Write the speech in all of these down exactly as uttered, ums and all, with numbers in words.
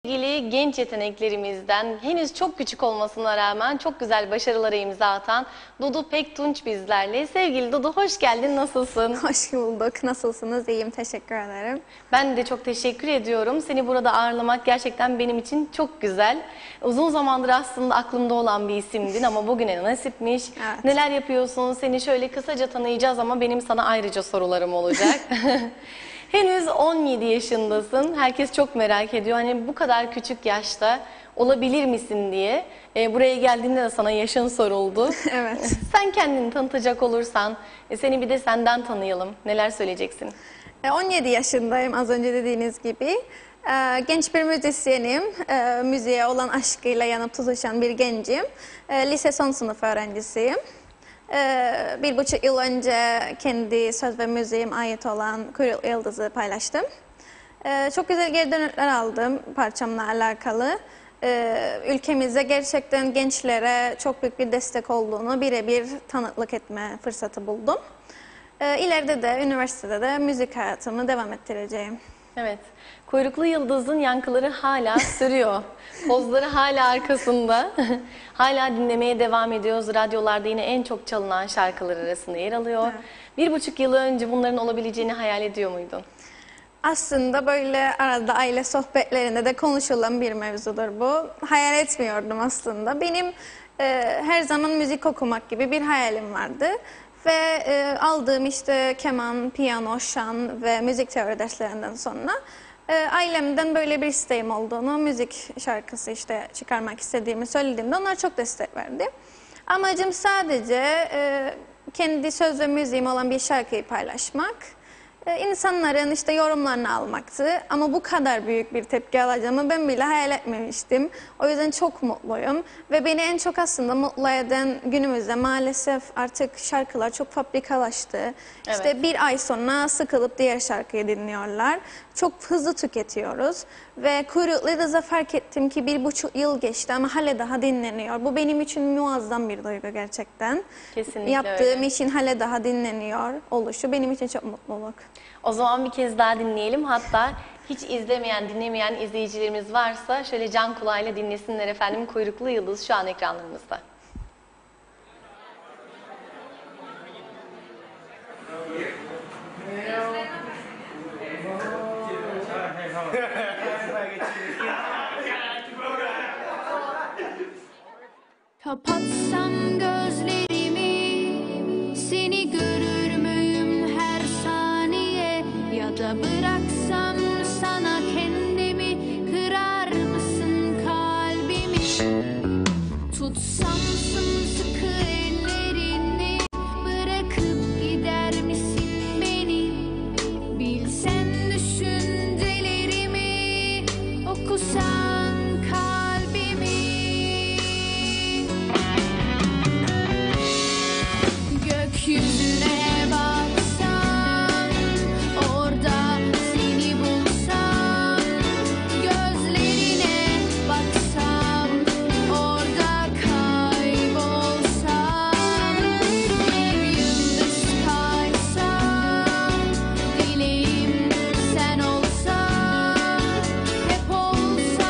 İlgili genç yeteneklerimizden henüz çok küçük olmasına rağmen çok güzel başarılara imza atan Dudu Pektunç bizlerle. Sevgili Dudu, hoş geldin, nasılsın? Hoş bulduk. Nasılsınız? İyiyim, teşekkür ederim. Ben de çok teşekkür ediyorum. Seni burada ağırlamak gerçekten benim için çok güzel. Uzun zamandır aslında aklımda olan bir isimdin ama bugüne nasipmiş. Evet. Neler yapıyorsun? Seni şöyle kısaca tanıyacağız ama benim sana ayrıca sorularım olacak. Henüz on yedi yaşındasın. Herkes çok merak ediyor. Hani bu kadar küçük yaşta olabilir misin diye. E, buraya geldiğinde de sana yaşın soruldu. Evet. Sen kendini tanıtacak olursan, e, seni bir de senden tanıyalım. Neler söyleyeceksin? on yedi yaşındayım, az önce dediğiniz gibi. Genç bir müzisyenim. Müziğe olan aşkıyla yanıp tutuşan bir gencim. Lise son sınıf öğrencisiyim. Bir buçuk yıl önce kendi söz ve müziğim ait olan Kuyruklu Yıldız'ı paylaştım. Çok güzel geri dönütler aldım parçamla alakalı. Ülkemizde gerçekten gençlere çok büyük bir destek olduğunu birebir tanıklık etme fırsatı buldum. İleride de üniversitede de müzik hayatımı devam ettireceğim. Evet, Kuyruklu Yıldız'ın yankıları hala sürüyor. Pozları hala arkasında. Hala dinlemeye devam ediyoruz. Radyolarda yine en çok çalınan şarkılar arasında yer alıyor. Evet. Bir buçuk yıl önce bunların olabileceğini hayal ediyor muydun? Aslında böyle arada aile sohbetlerinde de konuşulan bir mevzudur bu. Hayal etmiyordum aslında. Benim e, her zaman müzik okumak gibi bir hayalim vardı. Ve e, aldığım işte keman, piyano, şan ve müzik teori derslerinden sonra e, ailemden böyle bir isteğim olduğunu, müzik şarkısı işte çıkarmak istediğimi söylediğimde onlar çok destek verdi. Amacım sadece e, kendi söz ve müziğim olan bir şarkıyı paylaşmak. İnsanların işte yorumlarını almaktı ama bu kadar büyük bir tepki alacağımı ben bile hayal etmemiştim. O yüzden çok mutluyum ve beni en çok aslında mutlu eden günümüzde maalesef artık şarkılar çok fabrikalaştı. Evet. İşte bir ay sonra sıkılıp diğer şarkıyı dinliyorlar. Çok hızlı tüketiyoruz ve Kuyruklu Yıldız'a fark ettim ki bir buçuk yıl geçti ama hala daha dinleniyor. Bu benim için muazzam bir duygu gerçekten. Kesinlikle Yaptığım öyle. işin hala daha dinleniyor oluşu benim için çok mutluluk. O zaman bir kez daha dinleyelim. Hatta hiç izlemeyen, dinlemeyen izleyicilerimiz varsa şöyle can kulağıyla dinlesinler efendim. Kuyruklu Yıldız şu an ekranlarımızda. Kapatsam gözlerimi seni görür müyüm her saniye ya da bıraksam sana kendimi kırar mısın kalbimi tutsam sımsıkı ellerini bırakıp gider misin beni bilsen düşüncelerimi okusan kalbimi. Gökyüzüne baksam, orada seni bulsam, gözlerine baksam, orada kaybolsam, bir yıldız kaysam, dileğim sen olsan, hep olsan.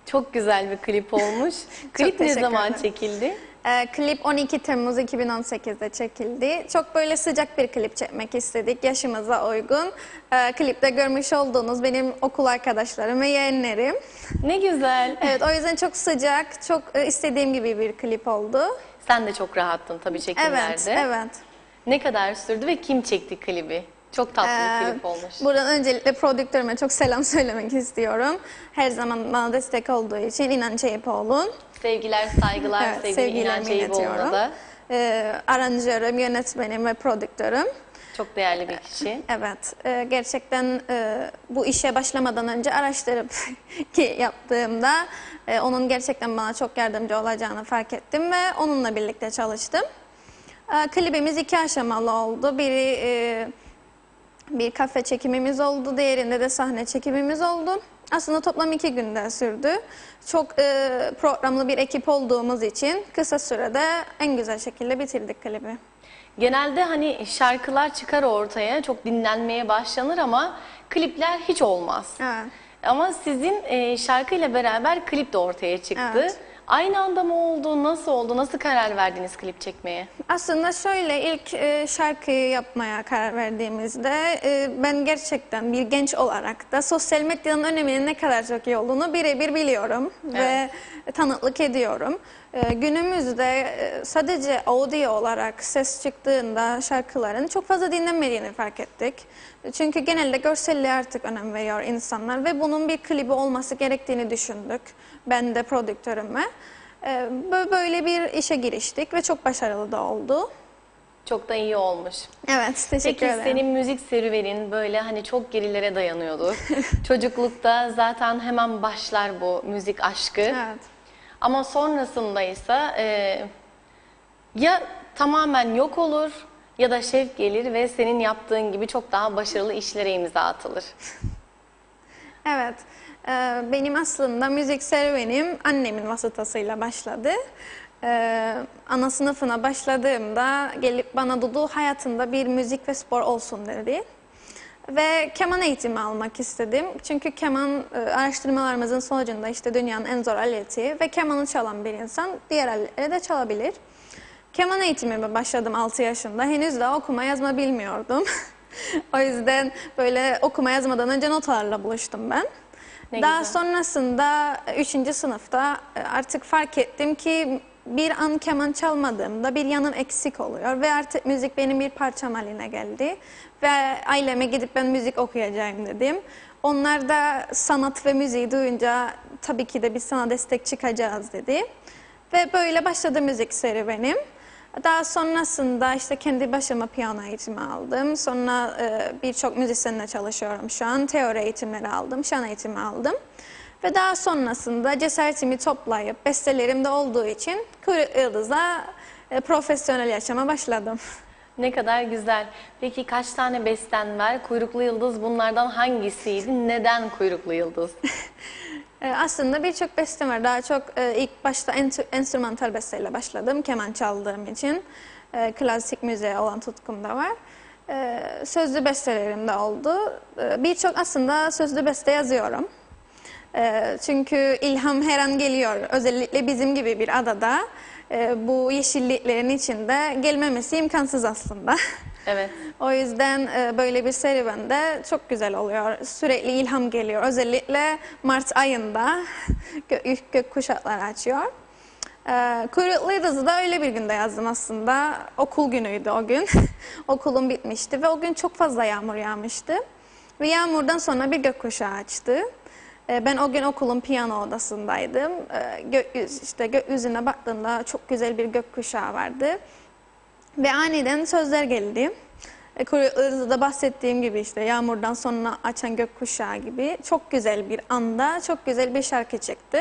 Çok güzel bir klip olmuş. Klip ne teşekkür zaman ederim. çekildi? Ee, klip on iki Temmuz iki bin on sekiz'de çekildi. Çok böyle sıcak bir klip çekmek istedik, yaşımıza uygun. Ee, klipte görmüş olduğunuz benim okul arkadaşlarım ve yeğenlerim. Ne güzel. Evet, o yüzden çok sıcak, çok e, istediğim gibi bir klip oldu. Sen de çok rahattın tabii çekimlerde. Evet, evet. Ne kadar sürdü ve kim çekti klibi? Çok tatlı bir Ee, klip olmuş. Buradan öncelikle prodüktörüme çok selam söylemek istiyorum. Her zaman bana destek olduğu için İnan Çeyipoğlu'nun. Sevgiler, saygılar Evet, sevgili sevgilerimi İnan Çeyipoğlu'na iletiyorum. da. Ee, aranjörüm, yönetmenim ve prodüktörüm. Çok değerli bir kişi. Evet, e, gerçekten e, bu işe başlamadan önce araştırıp ki yaptığımda e, onun gerçekten bana çok yardımcı olacağını fark ettim ve onunla birlikte çalıştım. E, klibimiz iki aşamalı oldu. Biri e, bir kafe çekimimiz oldu, diğerinde de sahne çekimimiz oldu. Aslında toplam iki günde sürdü. Çok e, programlı bir ekip olduğumuz için kısa sürede en güzel şekilde bitirdik klibi. Genelde hani şarkılar çıkar ortaya, çok dinlenmeye başlanır ama klipler hiç olmaz. Evet. Ama sizin e, şarkıyla beraber klip de ortaya çıktı. Evet. Aynı anda mı oldu, nasıl oldu, nasıl karar verdiniz klip çekmeye? Aslında şöyle ilk e, şarkıyı yapmaya karar verdiğimizde e, ben gerçekten bir genç olarak da sosyal medyanın öneminin ne kadar çok iyi olduğunu birebir biliyorum ve tanıklık ediyorum. E, günümüzde e, sadece audio olarak ses çıktığında şarkıların çok fazla dinlenmediğini fark ettik. Çünkü genelde görselliğe artık önem veriyor insanlar ve bunun bir klibi olması gerektiğini düşündük. Ben de prodüktörüme. Ee, Böyle bir işe giriştik ve çok başarılı da oldu. Çok da iyi olmuş. Evet, teşekkür Peki ederim. senin müzik serüvenin böyle hani çok gerilere dayanıyordu. Çocuklukta zaten hemen başlar bu müzik aşkı. Evet. Ama sonrasında ise e, ya tamamen yok olur ya da şevk gelir ve senin yaptığın gibi çok daha başarılı işlere imza atılır. Evet, Ee, benim aslında müzik serüvenim annemin vasıtasıyla başladı. Ee, ana sınıfına başladığımda gelip bana Dudu hayatında bir müzik ve spor olsun dedi. Ve keman eğitimi almak istedim. Çünkü keman e, araştırmalarımızın sonucunda işte dünyanın en zor aleti ve kemanı çalan bir insan diğer aletleri de çalabilir. Keman eğitimime başladım altı yaşında. Henüz daha okuma yazma bilmiyordum. O yüzden böyle okuma yazmadan önce notalarla buluştum ben. Ne Daha güzel. sonrasında üçüncü sınıfta e, artık fark ettim ki bir an keman çalmadığımda bir yanım eksik oluyor ve artık müzik benim bir parçam haline geldi. Ve aileme gidip ben müzik okuyacağım dedim. Onlar da sanat ve müziği duyunca tabii ki de biz sana destek çıkacağız dedi. Ve böyle başladı müzik serüvenim. Daha sonrasında işte kendi başıma piyano eğitimi aldım. Sonra e, birçok müzisyenle çalışıyorum şu an. Teori eğitimleri aldım, şan eğitimi aldım. Ve daha sonrasında cesaretimi toplayıp bestelerim de olduğu için Kuyruklu Yıldız'da e, profesyonel yaşama başladım. Ne kadar güzel. Peki kaç tane besten var? Kuyruklu Yıldız bunlardan hangisiydi? Neden Kuyruklu Yıldız? E, aslında birçok bestem var. Daha çok e, ilk başta ent- enstrümantal besteyle başladım. Keman çaldığım için. E, klasik müziğe olan tutkum da var. E, sözlü bestelerim de oldu. E, birçok aslında sözlü beste yazıyorum. E, çünkü ilham her an geliyor. Özellikle bizim gibi bir adada e, bu yeşilliklerin içinde gelmemesi imkansız aslında. Evet. O yüzden e, böyle bir serüvende çok güzel oluyor. Sürekli ilham geliyor. Özellikle Mart ayında gö gök kuşakları açıyor. E, Kuyruklu Yıldız'ı da öyle bir günde yazdım aslında. Okul günüydü o gün. Okulum bitmişti ve o gün çok fazla yağmur yağmıştı. Ve yağmurdan sonra bir gökkuşağı açtı. E, ben o gün okulun piyano odasındaydım. E, gökyüzü, işte gökyüzüne baktığımda çok güzel bir gökkuşağı vardı. Ve aniden sözler geldi. E, Kuyruklu Yıldız'da bahsettiğim gibi işte yağmurdan sonra açan gökkuşağı gibi çok güzel bir anda çok güzel bir şarkı çıktı.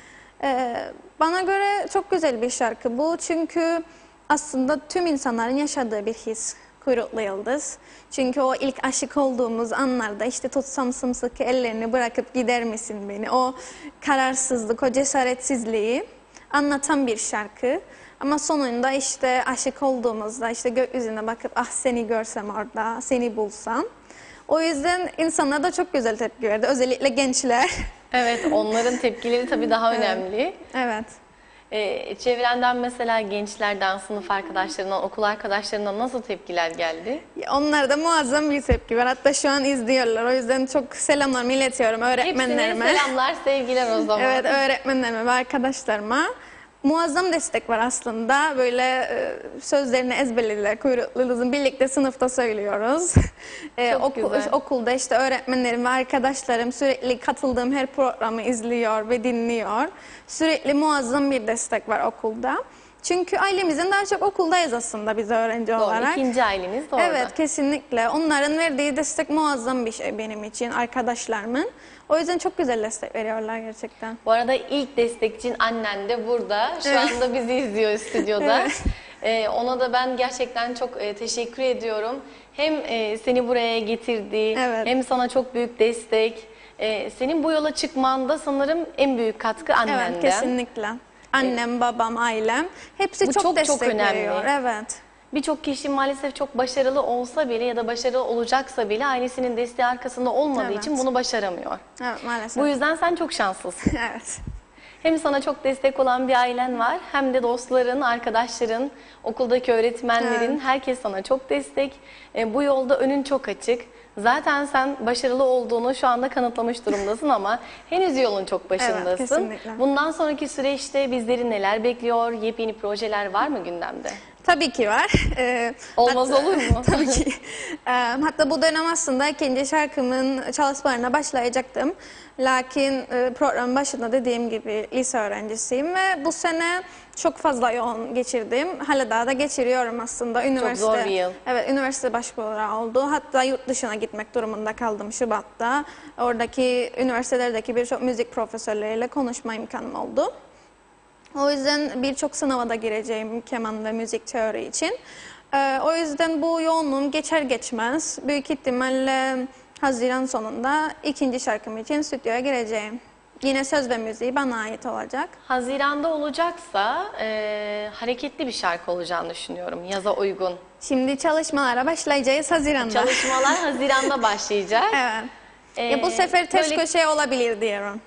E, bana göre çok güzel bir şarkı bu çünkü aslında tüm insanların yaşadığı bir his Kuyruklu Yıldız. Çünkü o ilk aşık olduğumuz anlarda işte tutsam sımsıkı ellerini bırakıp gider misin beni? O kararsızlık, o cesaretsizliği anlatan bir şarkı. Ama sonunda işte aşık olduğumuzda işte gökyüzüne bakıp ah seni görsem orada, seni bulsam. O yüzden insanlar da çok güzel tepki verdi. Özellikle gençler. Evet, onların tepkileri tabii daha önemli. Evet. Ee, çevrenden mesela gençlerden, sınıf arkadaşlarından, okul arkadaşlarından nasıl tepkiler geldi? Onlara da muazzam bir tepki var. Hatta şu an izliyorlar. O yüzden çok selamlarımı iletiyorum Hepsine öğretmenlerime. selamlar, sevgiler o zaman. Evet, öğretmenlerime ve arkadaşlarıma. Muazzam destek var aslında. Böyle e, sözlerini ezberlediler. Kuyruklu Yıldız'ın birlikte sınıfta söylüyoruz. E, Çok oku- güzel. Okulda işte öğretmenlerim ve arkadaşlarım sürekli katıldığım her programı izliyor ve dinliyor. Sürekli muazzam bir destek var okulda. Çünkü ailemizin daha çok okuldayız aslında biz öğrenci Doğru, olarak. ikinci aileniz de orada. Evet, kesinlikle. Onların verdiği destek muazzam bir şey benim için, arkadaşlarımın. O yüzden çok güzel destek veriyorlar gerçekten. Bu arada ilk destekçin annen de burada. Şu Evet. anda bizi izliyor stüdyoda. Evet. Ee, ona da ben gerçekten çok e, teşekkür ediyorum. Hem e, seni buraya getirdi, Evet. hem sana çok büyük destek. E, senin bu yola çıkmanda sanırım en büyük katkı annenden. Evet, kesinlikle. Annem, babam, ailem hepsi Bu çok, çok, çok destek önemli. veriyor. Evet. Birçok kişi maalesef çok başarılı olsa bile ya da başarılı olacaksa bile ailesinin desteği arkasında olmadığı Evet. için bunu başaramıyor. Evet, maalesef. Bu yüzden sen çok şanslısın. Evet. Hem sana çok destek olan bir ailen var, hem de dostların, arkadaşların, okuldaki öğretmenlerin, Evet. herkes sana çok destek. E, bu yolda önün çok açık. Zaten sen başarılı olduğunu şu anda kanıtlamış durumdasın ama henüz yolun çok başındasın. Evet, kesinlikle. Bundan sonraki süreçte bizleri neler bekliyor? Yepyeni projeler var mı gündemde? Tabii ki var. Ee, Olmaz hatta- olur mu? Tabii ki. Ee, hatta bu dönem aslında ikinci şarkımın çalışmalarına başlayacaktım. Lakin e, programın başında dediğim gibi lise öğrencisiyim ve bu sene çok fazla yoğun geçirdim. Hala daha da geçiriyorum aslında. Üniversite, zor bir yıl. Evet, üniversite başvuruları oldu. Hatta yurt dışına gitmek durumunda kaldım Şubat'ta. Oradaki üniversitelerdeki birçok müzik profesörleriyle konuşma imkanım oldu. O yüzden birçok sınava da gireceğim keman ve müzik teori için. Ee, o yüzden bu yoğunluğum geçer geçmez büyük ihtimalle Haziran sonunda ikinci şarkım için stüdyoya gireceğim. Yine söz ve müziği bana ait olacak. Haziran'da olacaksa e, hareketli bir şarkı olacağını düşünüyorum, yaza uygun. Şimdi çalışmalara başlayacağız Haziran'da. Çalışmalar Haziran'da başlayacak. Evet. Ee, Ya bu sefer ters böyle- köşe olabilir diyorum.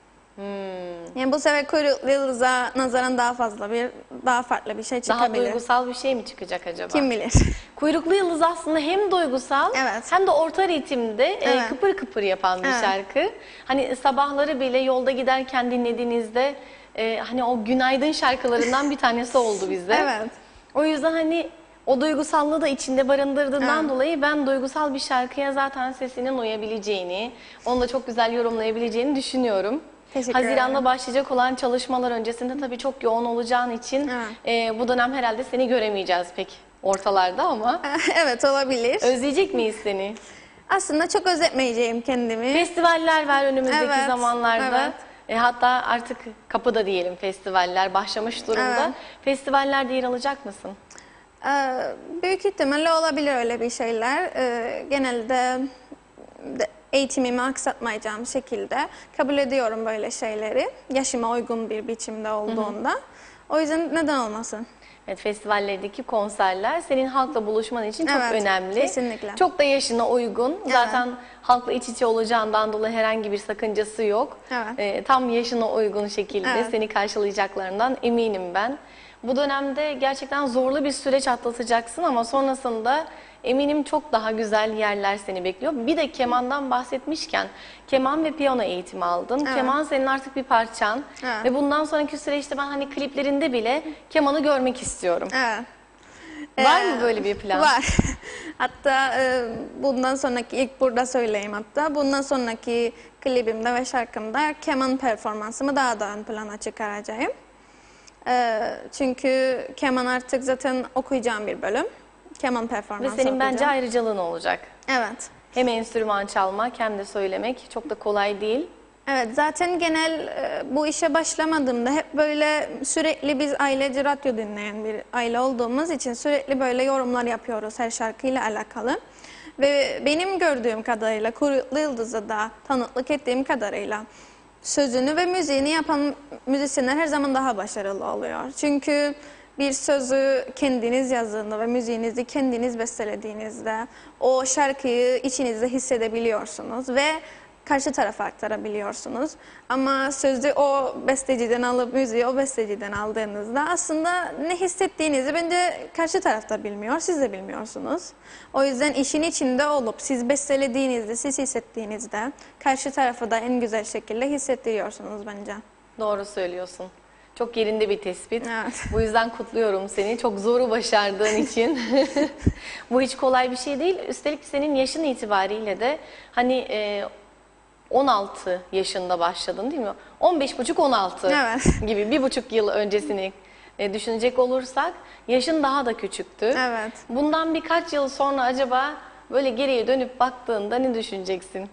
Hmm, Yani bu sefer Kuyruklu Yıldız'a nazaran daha fazla bir, daha farklı bir şey daha çıkabilir. duygusal bir şey mi çıkacak acaba? Kim bilir? Kuyruklu Yıldız aslında hem duygusal Evet. hem de orta ritimde e, Evet. kıpır kıpır yapan bir Evet. şarkı. Hani sabahları bile yolda giderken dinlediğinizde e, hani o günaydın şarkılarından bir tanesi oldu bizde. Evet. O yüzden hani o duygusallığı da içinde barındırdığından Evet. dolayı ben duygusal bir şarkıya zaten sesinin uyabileceğini, onu da çok güzel yorumlayabileceğini düşünüyorum. Teşekkür Haziran'da ederim. başlayacak olan çalışmalar öncesinde tabii çok yoğun olacağın için Evet. e, bu dönem herhalde seni göremeyeceğiz pek ortalarda ama Evet, olabilir. özleyecek miyiz seni? Aslında çok özetmeyeceğim kendimi. Festivaller var önümüzdeki Evet, zamanlarda. evet. E, hatta artık kapıda diyelim festivaller başlamış durumda. Evet. Festivallerde yer alacak mısın? Ee, büyük ihtimalle olabilir öyle bir şeyler. Ee, genelde de eğitimimi aksatmayacağım şekilde kabul ediyorum böyle şeyleri. Yaşıma uygun bir biçimde olduğunda. O yüzden neden olmasın? Evet, festivallerdeki konserler senin halkla buluşman için çok Evet, önemli. kesinlikle. Çok da yaşına uygun. Zaten halkla iç içe olacağından dolayı herhangi bir sakıncası yok. Evet. Ee, tam yaşına uygun şekilde Evet. seni karşılayacaklarından eminim ben. Bu dönemde gerçekten zorlu bir süreç atlatacaksın ama sonrasında eminim çok daha güzel yerler seni bekliyor. Bir de kemandan bahsetmişken keman ve piyano eğitimi aldın. Evet. Keman senin artık bir parçan Evet. ve bundan sonraki süreçte ben hani kliplerinde bile kemanı görmek istiyorum. Evet. Var Ee, mı böyle bir plan? Var. Hatta e, bundan sonraki ilk burada söyleyeyim hatta. Bundan sonraki klibimde ve şarkımda keman performansımı daha da ön plana çıkaracağım. E, çünkü keman artık zaten okuyacağım bir bölüm. Keman Ve performansı senin bence okuyacağım. ayrıcalığın olacak. Evet. Hem enstrüman çalmak hem de söylemek çok da kolay değil. Evet, zaten genel e, bu işe başlamadığımda hep böyle sürekli biz ailece radyo dinleyen bir aile olduğumuz için sürekli böyle yorumlar yapıyoruz her şarkıyla alakalı. Ve benim gördüğüm kadarıyla Kuyruklu Yıldız'a da tanıklık ettiğim kadarıyla sözünü ve müziğini yapan müzisyenler her zaman daha başarılı oluyor. Çünkü bir sözü kendiniz yazdığında ve müziğinizi kendiniz bestelediğinizde o şarkıyı içinizde hissedebiliyorsunuz ve karşı tarafa aktarabiliyorsunuz. Ama sözü o besteciden alıp müziği o besteciden aldığınızda aslında ne hissettiğinizi bence karşı tarafta bilmiyor, siz de bilmiyorsunuz. O yüzden işin içinde olup siz bestelediğinizde, siz hissettiğinizde karşı tarafı da en güzel şekilde hissettiriyorsunuz bence. Doğru söylüyorsun. Çok yerinde bir tespit. Evet. Bu yüzden kutluyorum seni. Çok zoru başardığın için. Bu hiç kolay bir şey değil. Üstelik senin yaşın itibariyle de hani e, on altı yaşında başladın değil mi? on beş buçuk on altı Evet. gibi bir buçuk yıl öncesini e, düşünecek olursak yaşın daha da küçüktü. Evet. Bundan birkaç yıl sonra acaba böyle geriye dönüp baktığında ne düşüneceksin?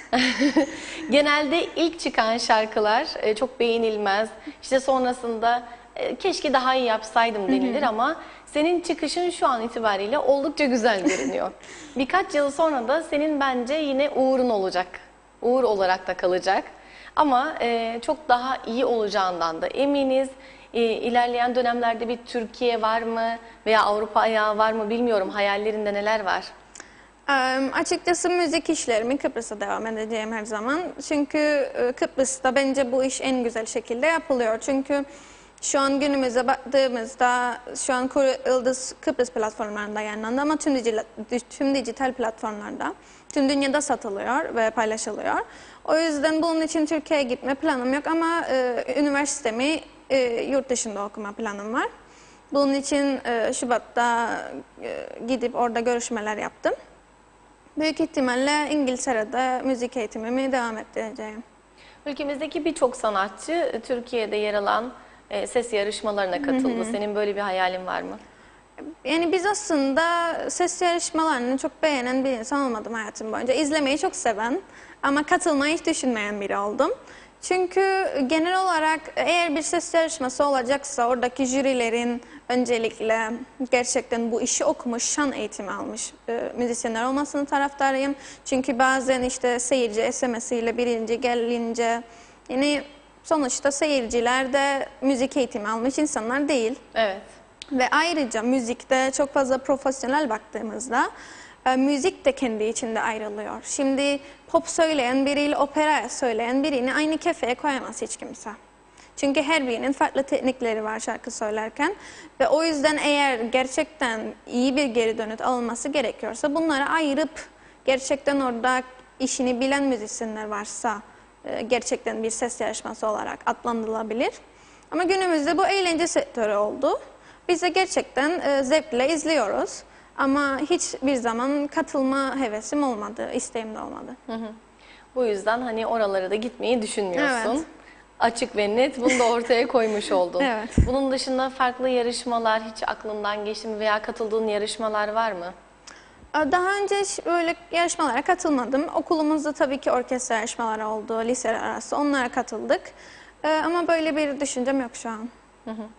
Genelde ilk çıkan şarkılar e, çok beğenilmez. İşte sonrasında e, keşke daha iyi yapsaydım denilir ama senin çıkışın şu an itibariyle oldukça güzel görünüyor. Birkaç yıl sonra da senin bence yine uğurun olacak. Uğur olarak da kalacak. Ama e, çok daha iyi olacağından da eminiz. E, ilerleyen dönemlerde bir Türkiye var mı veya Avrupa ayağı var mı bilmiyorum. Hayallerinde neler var? Um, açıkçası müzik işlerimi Kıbrıs'a devam edeceğim her zaman. Çünkü e, Kıbrıs'ta bence bu iş en güzel şekilde yapılıyor. Çünkü şu an günümüze baktığımızda şu an Kuru Yıldız Kıbrıs platformlarında yayınlandı ama tüm dijital, tüm dijital platformlarda tüm dünyada satılıyor ve paylaşılıyor. O yüzden bunun için Türkiye'ye gitme planım yok ama e, üniversitemi e, yurt dışında okuma planım var. Bunun için e, Şubat'ta e, gidip orada görüşmeler yaptım. Büyük ihtimalle İngiltere'de müzik eğitimimi devam ettireceğim. Ülkemizdeki birçok sanatçı Türkiye'de yer alan e, ses yarışmalarına katıldı. Senin böyle bir hayalin var mı? Yani biz aslında ses yarışmalarını çok beğenen bir insan olmadım hayatım boyunca. İzlemeyi çok seven ama katılmayı hiç düşünmeyen biri oldum. Çünkü genel olarak eğer bir ses yarışması olacaksa oradaki jürilerin öncelikle gerçekten bu işi okumuş, şan eğitimi almış e, müzisyenler olmasını taraftarıyım. Çünkü bazen işte seyirci S M S'iyle birinci gelince yani sonuçta seyirciler de müzik eğitimi almış insanlar değil. Evet. Ve ayrıca müzikte çok fazla profesyonel baktığımızda e, müzik de kendi içinde ayrılıyor. Şimdi pop söyleyen biriyle opera söyleyen birini aynı kefeye koyamaz hiç kimse. Çünkü her birinin farklı teknikleri var şarkı söylerken ve o yüzden eğer gerçekten iyi bir geri dönüt alınması gerekiyorsa bunları ayırıp gerçekten orada işini bilen müzisyenler varsa e, gerçekten bir ses yarışması olarak adlandırılabilir. Ama günümüzde bu eğlence sektörü oldu. Biz de gerçekten e, zevkle izliyoruz ama hiçbir zaman katılma hevesim olmadı, isteğim de olmadı. Hı hı. Bu yüzden hani oralara da gitmeyi düşünmüyorsun. Evet. Açık ve net bunu da ortaya koymuş oldun. Evet. Bunun dışında farklı yarışmalar hiç aklından geçti mi veya katıldığın yarışmalar var mı? Daha önce hiç böyle yarışmalara katılmadım. Okulumuzda tabii ki orkestra yarışmaları oldu, liseler arası onlara katıldık. E, ama böyle bir düşüncem yok şu an. Hı hı.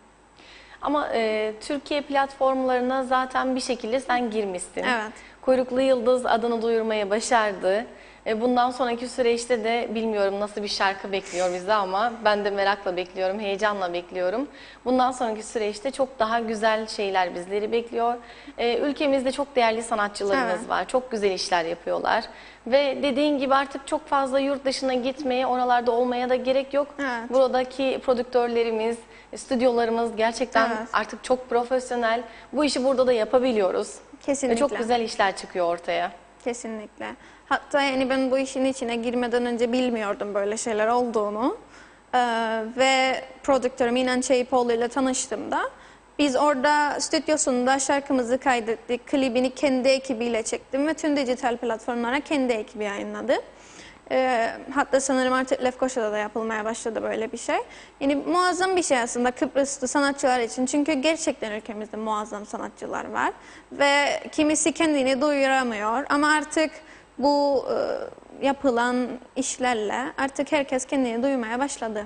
Ama e, Türkiye platformlarına zaten bir şekilde sen girmişsin. Evet. Kuyruklu Yıldız adını duyurmayı başardı. E, bundan sonraki süreçte de bilmiyorum nasıl bir şarkı bekliyor bizi ama ben de merakla bekliyorum, heyecanla bekliyorum. Bundan sonraki süreçte çok daha güzel şeyler bizleri bekliyor. E, ülkemizde çok değerli sanatçılarımız Evet. var, çok güzel işler yapıyorlar. Ve dediğin gibi artık çok fazla yurt dışına gitmeye, oralarda olmaya da gerek yok. Evet. Buradaki prodüktörlerimiz, stüdyolarımız gerçekten Evet. artık çok profesyonel. Bu işi burada da yapabiliyoruz. Kesinlikle. Ve çok güzel işler çıkıyor ortaya. Kesinlikle. Hatta yani ben bu işin içine girmeden önce bilmiyordum böyle şeyler olduğunu. Ee, ve prodüktörüm İnan Çeyipoğlu ile tanıştığımda biz orada stüdyosunda şarkımızı kaydettik. Klibini kendi ekibiyle çektim ve tüm dijital platformlara kendi ekibi yayınladı. Ee, hatta sanırım artık Lefkoşa'da da yapılmaya başladı böyle bir şey. Yani muazzam bir şey aslında Kıbrıslı sanatçılar için. Çünkü gerçekten ülkemizde muazzam sanatçılar var. Ve kimisi kendini duyuramıyor ama artık bu e, yapılan işlerle artık herkes kendini duymaya başladı.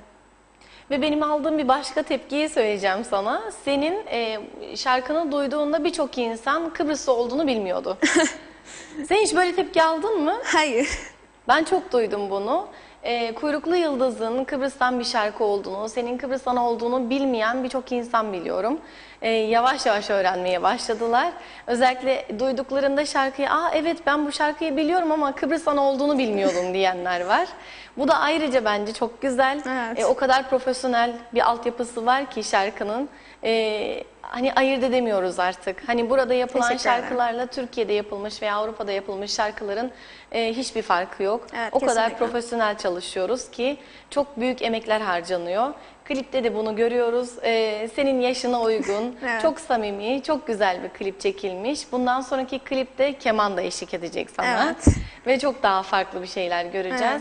Ve benim aldığım bir başka tepkiyi söyleyeceğim sana. Senin e, şarkını duyduğunda birçok insan Kıbrıslı olduğunu bilmiyordu. Sen hiç böyle tepki aldın mı? Hayır. Ben çok duydum bunu. e, Kuyruklu Yıldız'ın Kıbrıs'tan bir şarkı olduğunu, senin Kıbrıs'tan olduğunu bilmeyen birçok insan biliyorum. E, yavaş yavaş öğrenmeye başladılar. Özellikle duyduklarında şarkıyı, aa evet ben bu şarkıyı biliyorum ama Kıbrıs'tan olduğunu bilmiyordum diyenler var. Bu da ayrıca bence çok güzel. Evet. E, o kadar profesyonel bir altyapısı var ki şarkının. E, hani ayırt edemiyoruz artık. Hani burada yapılan Teşekkür ederim. şarkılarla Türkiye'de yapılmış veya Avrupa'da yapılmış şarkıların e, hiçbir farkı yok. Evet, o kadar kesinlikle. profesyonel çalışıyoruz ki çok büyük emekler harcanıyor. Klipte de bunu görüyoruz. E, senin yaşına uygun, Evet. çok samimi, çok güzel bir klip çekilmiş. Bundan sonraki klipte keman da eşlik edecek sana. Evet. Ve çok daha farklı bir şeyler göreceğiz.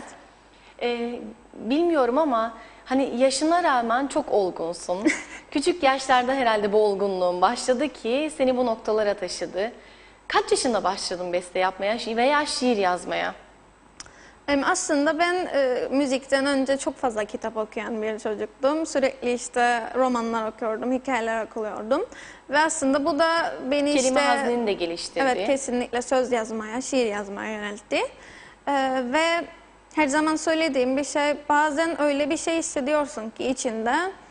E, bilmiyorum ama hani yaşına rağmen çok olgunsun. Küçük yaşlarda herhalde bu olgunluğun başladı ki seni bu noktalara taşıdı. Kaç yaşında başladın beste yapmaya veya şiir yazmaya? Em, Aslında ben e, müzikten önce çok fazla kitap okuyan bir çocuktum. Sürekli işte romanlar okuyordum, hikayeler okuluyordum. Ve aslında bu da beni Kelime işte... hazneni de geliştirdi. Evet, kesinlikle söz yazmaya, şiir yazmaya yöneltti. Ee, ve her zaman söylediğim bir şey, bazen öyle bir şey hissediyorsun ki içinde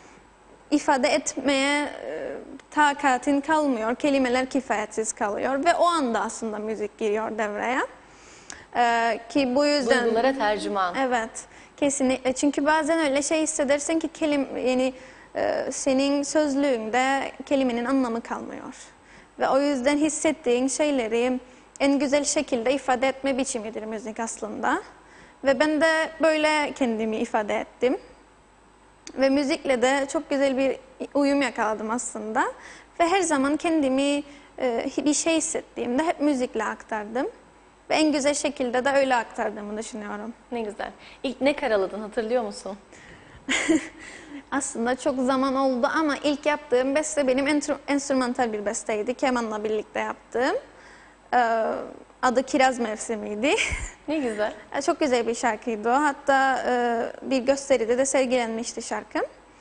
ifade etmeye e, takatin kalmıyor, kelimeler kifayetsiz kalıyor ve o anda aslında müzik giriyor devreye. Ee, ki bu yüzden... Duygulara tercüman. Evet, kesinlikle. Çünkü bazen öyle şey hissedersin ki kelim, yani e, senin sözlüğünde kelimenin anlamı kalmıyor. Ve o yüzden hissettiğin şeyleri en güzel şekilde ifade etme biçimidir müzik aslında. Ve ben de böyle kendimi ifade ettim. Ve müzikle de çok güzel bir uyum yakaladım aslında. Ve her zaman kendimi e, bir şey hissettiğimde hep müzikle aktardım. Ve en güzel şekilde de öyle aktardığımı düşünüyorum. Ne güzel. İlk ne karaladın hatırlıyor musun? Aslında çok zaman oldu ama ilk yaptığım beste benim entr- enstrümantal bir besteydi. Kemanla birlikte yaptığım. Ee, adı Kiraz Mevsimi'ydi. Ne güzel. Çok güzel bir şarkıydı o. Hatta e, bir gösteride de sergilenmişti şarkım.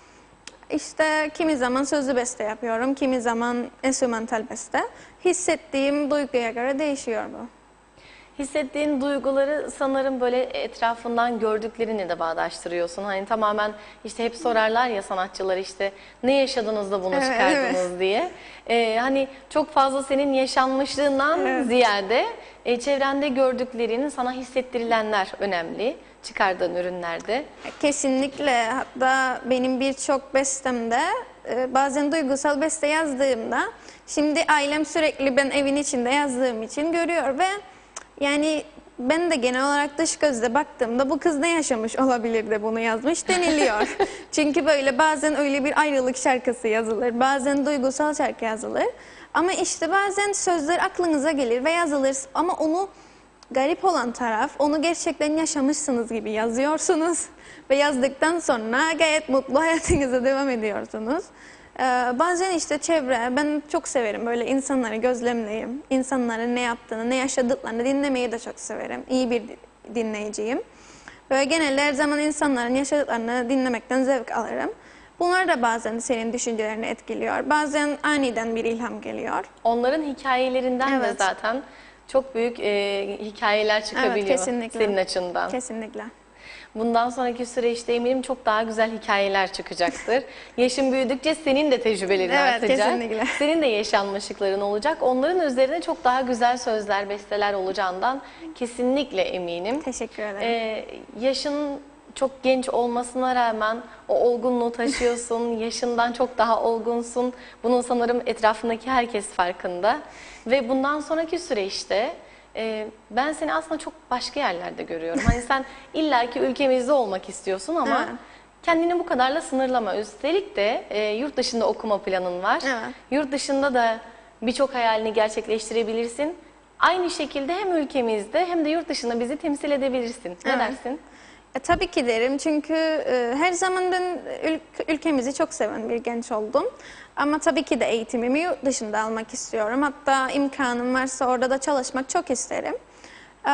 İşte kimi zaman sözlü beste yapıyorum, kimi zaman enstrümantal beste. Hissettiğim duyguya göre değişiyor bu. Hissettiğin duyguları sanırım böyle etrafından gördüklerini de bağdaştırıyorsun. Hani tamamen işte hep sorarlar ya sanatçılar işte ne yaşadınız da bunu Evet, çıkardınız evet. diye. Ee, hani çok fazla senin yaşanmışlığından Evet. ziyade e, çevrende gördüklerini sana hissettirilenler önemli çıkardığın ürünlerde. Kesinlikle. Hatta benim birçok bestemde e, bazen duygusal beste yazdığımda şimdi ailem sürekli ben evin içinde yazdığım için görüyor ve yani ben de genel olarak dış gözle baktığımda bu kız ne yaşamış olabilir de bunu yazmış deniliyor. Çünkü böyle bazen öyle bir ayrılık şarkısı yazılır, bazen duygusal şarkı yazılır. Ama işte bazen sözler aklınıza gelir ve yazılır ama onu garip olan taraf onu gerçekten yaşamışsınız gibi yazıyorsunuz ve yazdıktan sonra gayet mutlu hayatınıza devam ediyorsunuz. Ee, bazen işte çevre, ben çok severim böyle insanları gözlemleyeyim, insanların ne yaptığını, ne yaşadıklarını dinlemeyi de çok severim. İyi bir dinleyiciyim. Böyle genelde her zaman insanların yaşadıklarını dinlemekten zevk alırım. Bunlar da bazen senin düşüncelerini etkiliyor. Bazen aniden bir ilham geliyor. Onların hikayelerinden de Evet. zaten çok büyük e, hikayeler çıkabiliyor kesinlikle. senin açından. Kesinlikle. Bundan sonraki süreçte eminim çok daha güzel hikayeler çıkacaktır. Yaşın büyüdükçe senin de tecrübelerin Evet, artacak. kesinlikle. Senin de yaşanmışlıkların olacak. Onların üzerine çok daha güzel sözler, besteler olacağından kesinlikle eminim. Teşekkür ederim. Ee, yaşın çok genç olmasına rağmen o olgunluğu taşıyorsun. Yaşından çok daha olgunsun. Bunun sanırım etrafındaki herkes farkında. Ve bundan sonraki süreçte e, ben seni aslında çok başka yerlerde görüyorum. Hani sen illaki ülkemizde olmak istiyorsun ama Evet. kendini bu kadarla sınırlama. Üstelik de e, yurt dışında okuma planın var. Evet. Yurt dışında da birçok hayalini gerçekleştirebilirsin. Aynı şekilde hem ülkemizde hem de yurt dışında bizi temsil edebilirsin. Ne Evet. dersin? E, tabii ki derim çünkü e, her zaman ben ül- ülkemizi çok seven bir genç oldum. Ama tabii ki de eğitimimi yurt dışında almak istiyorum. Hatta imkanım varsa orada da çalışmak çok isterim. E,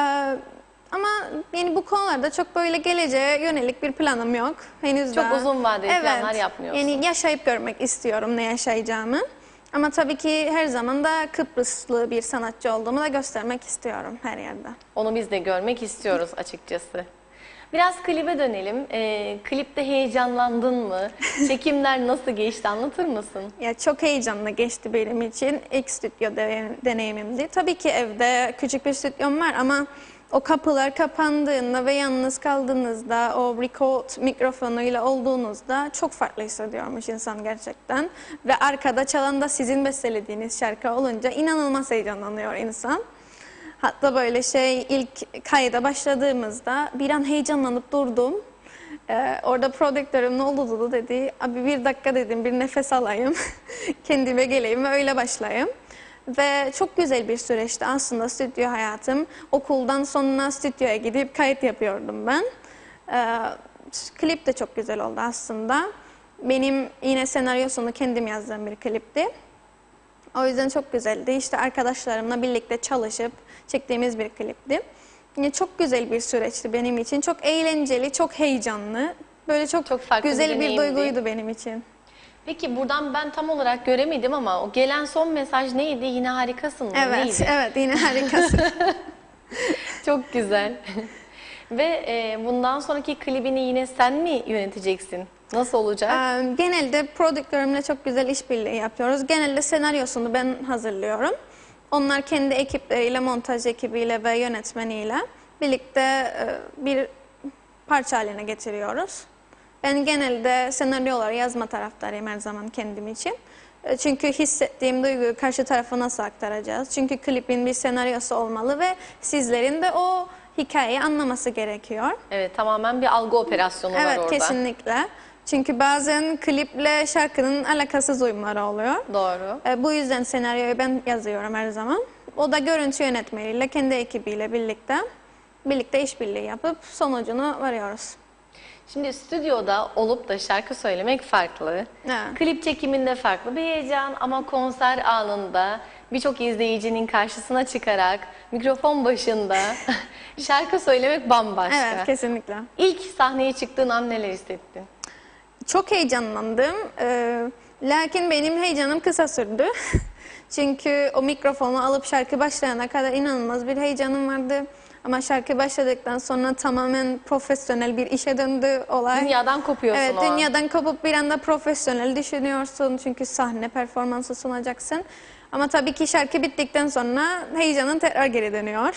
ama yani bu konularda çok böyle geleceğe yönelik bir planım yok. Henüz Çok daha. uzun vadeli planlar yapmıyorsun. Yani yaşayıp görmek istiyorum ne yaşayacağımı. Ama tabii ki her zaman da Kıbrıslı bir sanatçı olduğumu da göstermek istiyorum her yerde. Onu biz de görmek istiyoruz açıkçası. Biraz klibe dönelim. Ee, klipte heyecanlandın mı? Çekimler nasıl geçti, anlatır mısın? Ya çok heyecanlı geçti benim için. İlk stüdyo de- deneyimimdi. Tabii ki evde küçük bir stüdyom var ama o kapılar kapandığında ve yalnız kaldığınızda, o record mikrofonuyla olduğunuzda çok farklı hissediyormuş insan gerçekten. Ve arkada çalan da sizin bestelediğiniz şarkı olunca inanılmaz heyecanlanıyor insan. Hatta böyle şey ilk kayda başladığımızda bir an heyecanlanıp durdum. Ee, orada prodüktörüm ne oldu Dudu dedi. Abi bir dakika dedim, bir nefes alayım. Kendime geleyim ve öyle başlayayım. Ve çok güzel bir süreçti aslında stüdyo hayatım. Okuldan sonra stüdyoya gidip kayıt yapıyordum ben. Ee, klip de çok güzel oldu aslında. Benim yine senaryosunu kendim yazdığım bir klipti. O yüzden çok güzeldi. İşte arkadaşlarımla birlikte çalışıp çektiğimiz bir klipti. Yine çok güzel bir süreçti benim için. Çok eğlenceli, çok heyecanlı. Böyle çok, Çok farklı bir güzel bir, deneyimdi. duyguydu benim için. Peki buradan ben tam olarak göremedim ama o gelen son mesaj neydi? Yine harikasın mı? Evet, Neydi? evet yine harikasın. Çok güzel. Ve e, bundan sonraki klibini yine sen mi yöneteceksin? Nasıl olacak? Ee, Genelde prodüktörümle çok güzel işbirliği yapıyoruz. Genelde senaryosunu ben hazırlıyorum. Onlar kendi ekipleriyle, montaj ekibiyle ve yönetmeniyle birlikte e, bir parça haline getiriyoruz. Ben genelde senaryoları yazma taraftarıyım her zaman kendim için. E, Çünkü hissettiğim duyguyu karşı tarafa nasıl aktaracağız? Çünkü klibin bir senaryosu olmalı ve sizlerin de o hikayeyi anlaması gerekiyor. Evet, tamamen bir algı operasyonu var Evet, orada. kesinlikle. Çünkü bazen kliple şarkının alakasız uyumları oluyor. Doğru. E, bu yüzden senaryoyu ben yazıyorum her zaman. O da görüntü yönetmeniyle, kendi ekibiyle birlikte birlikte işbirliği yapıp sonucunu varıyoruz. Şimdi stüdyoda olup da şarkı söylemek farklı. Evet. Klip çekiminde farklı bir heyecan ama konser anında birçok izleyicinin karşısına çıkarak mikrofon başında şarkı söylemek bambaşka. Evet, kesinlikle. İlk sahneye çıktığın an neler hissettin? Çok heyecanlandım. Ee, lakin benim heyecanım kısa sürdü. Çünkü o mikrofonu alıp şarkı başlayana kadar inanılmaz bir heyecanım vardı. Ama şarkı başladıktan sonra tamamen profesyonel bir işe döndü olay. Dünyadan kopuyorsun Evet, o an. dünyadan kopup bir anda profesyonel düşünüyorsun. Çünkü sahne performansı sunacaksın. Ama tabii ki şarkı bittikten sonra heyecanın tekrar geri dönüyor.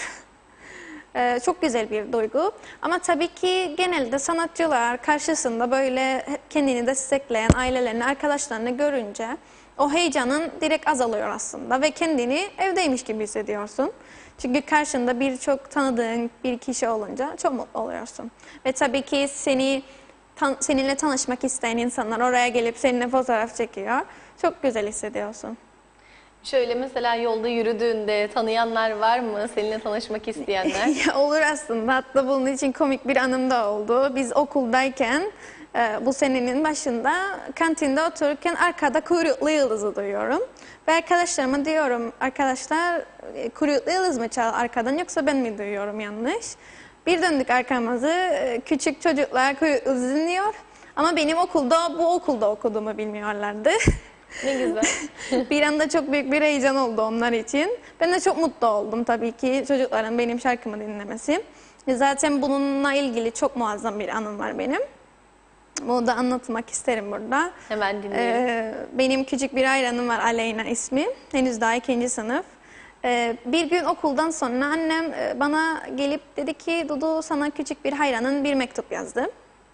Ee, çok güzel bir duygu. Ama tabii ki genelde sanatçılar karşısında böyle kendini destekleyen ailelerini, arkadaşlarını görünce o heyecanın direkt azalıyor aslında ve kendini evdeymiş gibi hissediyorsun. Çünkü karşında birçok tanıdığın bir kişi olunca çok mutlu oluyorsun. Ve tabii ki seni tan- seninle tanışmak isteyen insanlar oraya gelip seninle fotoğraf çekiyor. Çok güzel hissediyorsun. Şöyle mesela yolda yürüdüğünde tanıyanlar var mı? Seninle tanışmak isteyenler? Ya olur aslında. Hatta bunun için komik bir anım da oldu. Biz okuldayken e, bu senenin başında kantinde otururken arkada kuyruklu yıldızı duyuyorum. Ve arkadaşlarıma diyorum, arkadaşlar e, kuyruklu yıldız mı çal arkadan yoksa ben mi duyuyorum yanlış? Bir döndük arkamızı, e, küçük çocuklar kuyruklu yıldızı dinliyor. Ama benim okulda, bu okulda okuduğumu bilmiyorlardı. Ne güzel. Bir anda çok büyük bir heyecan oldu onlar için. Ben de çok mutlu oldum tabii ki çocukların benim şarkımı dinlemesi. Zaten bununla ilgili çok muazzam bir anım var benim. Bunu da anlatmak isterim burada. Hemen dinleyelim. Ee, benim küçük bir hayranım var, Aleyna ismi. Henüz daha ikinci sınıf. Ee, bir gün okuldan sonra annem e, bana gelip dedi ki Dudu sana küçük bir hayranın bir mektup yazdı.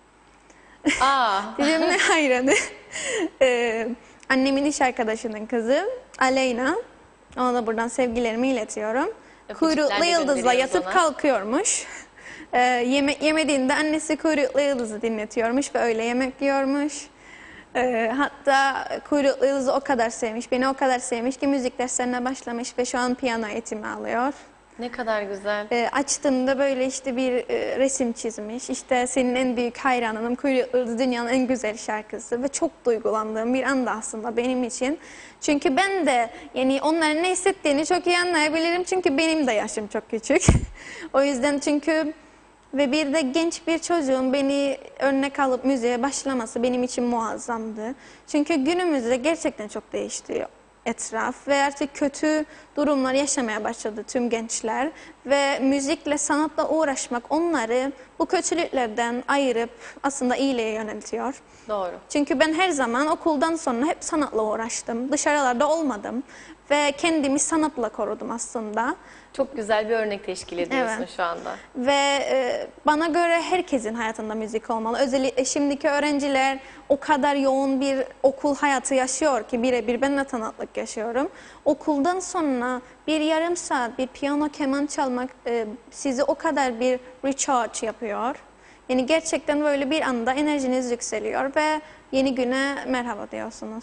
Aa, Dedim ne hayranı? Ee, annemin iş arkadaşının kızı Aleyna. Ona da buradan sevgilerimi iletiyorum. Öpücükler de Kuyruklu yıldızla gönderiyoruz yatıp ona. kalkıyormuş. Ee, yeme yemediğinde annesi kuyruklu yıldızı dinletiyormuş ve öyle yemek yiyormuş. Ee, hatta kuyruklu yıldızı o kadar sevmiş, beni o kadar sevmiş ki müzik derslerine başlamış ve şu an piyano eğitimi alıyor. ne kadar güzel. E, açtığımda böyle işte bir e, resim çizmiş. İşte senin en büyük hayranınım, Kuyruklu Yıldız dünyanın en güzel şarkısı ve çok duygulandığım bir anda aslında benim için. Çünkü ben de yani onların ne hissettiğini çok iyi anlayabilirim çünkü benim de yaşım çok küçük. O yüzden çünkü ve bir de genç bir çocuğun beni örnek alıp müziğe başlaması benim için muazzamdı. Çünkü günümüzde gerçekten çok değişti. etraf ve artık kötü durumlar yaşamaya başladı tüm gençler ve müzikle, sanatla uğraşmak onları bu kötülüklerden ayırıp aslında iyiliğe yöneltiyor. Doğru. Çünkü ben her zaman okuldan sonra hep sanatla uğraştım. Dışarılarda olmadım ve kendimi sanatla korudum aslında. Çok güzel bir örnek teşkil ediyorsun Evet. şu anda. Ve e, bana göre herkesin hayatında müzik olmalı. Özellikle şimdiki öğrenciler o kadar yoğun bir okul hayatı yaşıyor ki birebir ben de sanatlık yaşıyorum. Okuldan sonra bir yarım saat bir piyano keman çalmak e, sizi o kadar bir recharge yapıyor. Yani gerçekten böyle bir anda enerjiniz yükseliyor ve yeni güne merhaba diyorsunuz.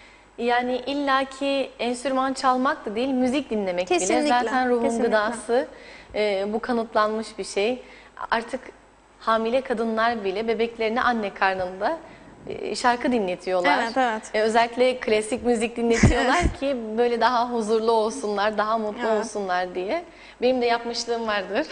Yani illaki enstrüman çalmak da değil, müzik dinlemek bile Kesinlikle, zaten ruhun kesinlikle. gıdası. Ee, bu kanıtlanmış bir şey. Artık hamile kadınlar bile bebeklerine anne karnında e, şarkı dinletiyorlar. Evet, evet. E, özellikle klasik müzik dinletiyorlar ki böyle daha huzurlu olsunlar, daha mutlu Evet. olsunlar diye. Benim de yapmışlığım vardır.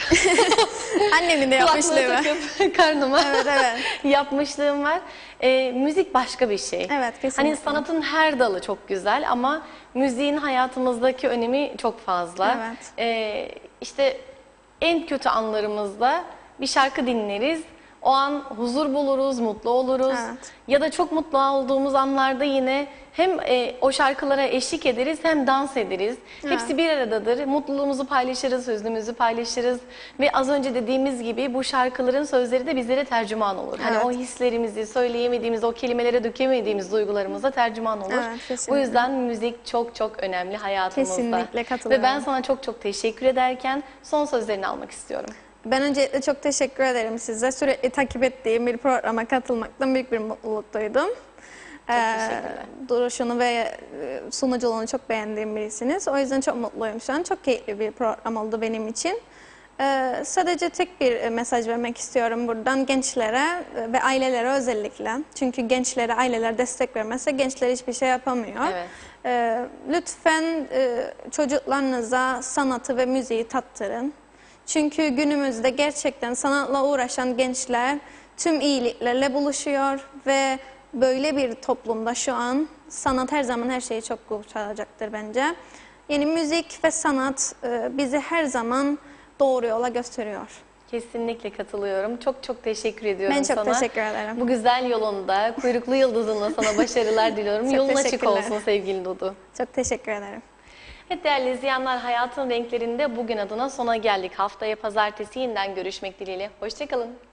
Annemin de yapmışlığı Kulaklığı var. takıp karnıma Evet, evet. yapmışlığım var. Ee, müzik başka bir şey. Evet, kesinlikle. Hani sanatın her dalı çok güzel ama müziğin hayatımızdaki önemi çok fazla. Evet. Ee, işte en kötü anlarımızda bir şarkı dinleriz. O an huzur buluruz, mutlu oluruz. Evet. Ya da çok mutlu olduğumuz anlarda yine hem e, o şarkılara eşlik ederiz hem dans ederiz. Evet. Hepsi bir aradadır. Mutluluğumuzu paylaşırız, hüznümüzü paylaşırız. Ve az önce dediğimiz gibi bu şarkıların sözleri de bizlere tercüman olur. Hani Evet. o hislerimizi, söyleyemediğimiz, o kelimelere dökemediğimiz duygularımıza tercüman olur. Evet, kesinlikle. Bu yüzden müzik çok çok önemli hayatımızda. Kesinlikle katılıyorum. Ve ben sana çok çok teşekkür ederken son sözlerini almak istiyorum. Ben öncelikle çok teşekkür ederim size. Sürekli takip ettiğim bir programa katılmaktan büyük bir mutluluk duydum. Çok teşekkürler. Duruşunu ve e, sunuculuğunu çok beğendiğim birisiniz. O yüzden çok mutluyum şu an. Çok keyifli bir program oldu benim için. Ee, sadece tek bir e, mesaj vermek istiyorum buradan gençlere e, ve ailelere özellikle. Çünkü gençlere aileler destek vermezse gençler hiçbir şey yapamıyor. Evet. Ee, lütfen e, çocuklarınıza sanatı ve müziği tattırın. Çünkü günümüzde gerçekten sanatla uğraşan gençler tüm iyiliklerle buluşuyor ve böyle bir toplumda şu an sanat her zaman her şeyi çok kurtaracaktır bence. Yani müzik ve sanat e, bizi her zaman doğru yola gösteriyor. Kesinlikle katılıyorum. Çok çok teşekkür ediyorum Ben çok sana. teşekkür ederim. Bu güzel yolunda, kuyruklu yıldızınla sana başarılar diliyorum. Çok Yolun açık teşekkürler. olsun sevgili Dudu. Çok teşekkür ederim. Evet değerli izleyenler, Hayatın Renklerinde bugün adına sona geldik. Haftaya pazartesi yeniden görüşmek dileğiyle. Hoşçakalın.